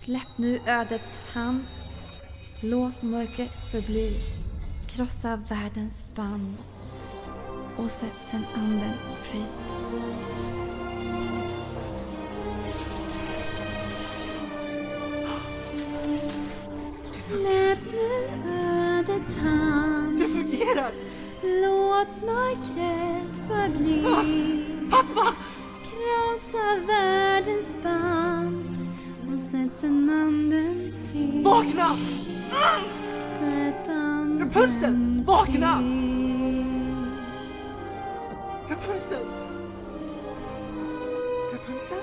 Släpp nu ödets hand. Låt mörkret förbli. Krossa världens band. Och sätt sen anden fri. Släpp nu ödets hand. Det fungerar! Låt mörkret förbli. Pappa! Krossa världens band. Och sätt sen anden fri. Vakna! Sätt anden Rapunzel, vakna! fri. Rapunzel! Rapunzel?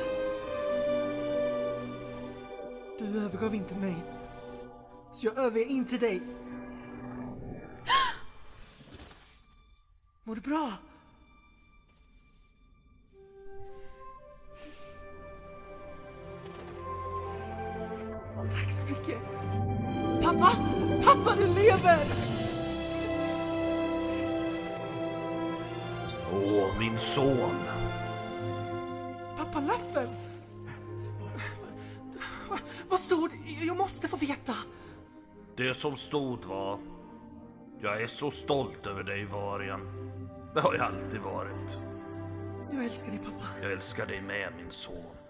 Du övergav inte mig. Så jag överger inte dig. Mår du bra? Tack så mycket. Pappa! Pappa, du lever! Åh, min son. Pappa, lappen! Vad stod? Jag måste få veta. Det som stod var: jag är så stolt över dig, Varian. Det har jag alltid varit. Jag älskar dig, pappa. Jag älskar dig med, min son.